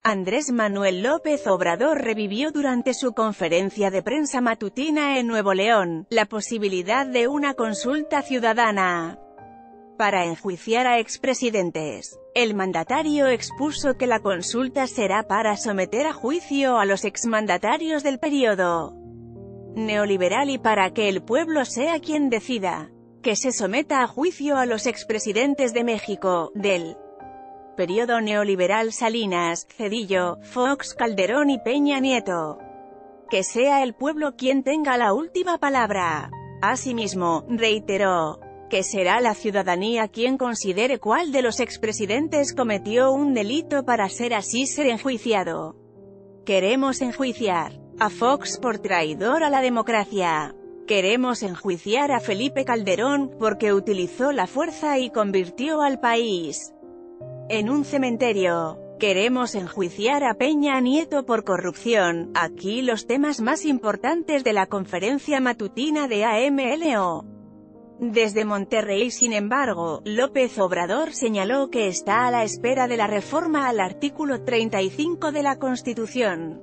Andrés Manuel López Obrador revivió durante su conferencia de prensa matutina en Nuevo León, la posibilidad de una consulta ciudadana para enjuiciar a expresidentes. El mandatario expuso que la consulta será para someter a juicio a los exmandatarios del periodo neoliberal y para que el pueblo sea quien decida. Que se someta a juicio a los expresidentes de México, del periodo neoliberal Salinas, Zedillo, Fox, Calderón y Peña Nieto. Que sea el pueblo quien tenga la última palabra. Asimismo, reiteró que será la ciudadanía quien considere cuál de los expresidentes cometió un delito para así ser enjuiciado. Queremos enjuiciar a Fox por traidor a la democracia. Queremos enjuiciar a Felipe Calderón porque utilizó la fuerza y convirtió al país en un cementerio. Queremos enjuiciar a Peña Nieto por corrupción. Aquí los temas más importantes de la conferencia matutina de AMLO. Desde Monterrey, sin embargo, López Obrador señaló que está a la espera de la reforma al artículo 35 de la Constitución,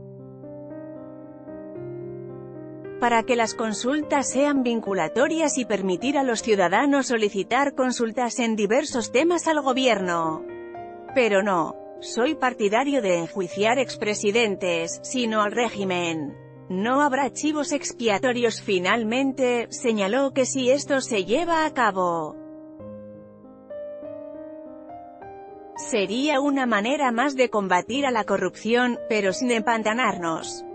para que las consultas sean vinculatorias y permitir a los ciudadanos solicitar consultas en diversos temas al gobierno. Pero no soy partidario de enjuiciar expresidentes, sino al régimen. No habrá chivos expiatorios. Finalmente, señaló que si esto se lleva a cabo, sería una manera más de combatir a la corrupción, pero sin empantanarnos.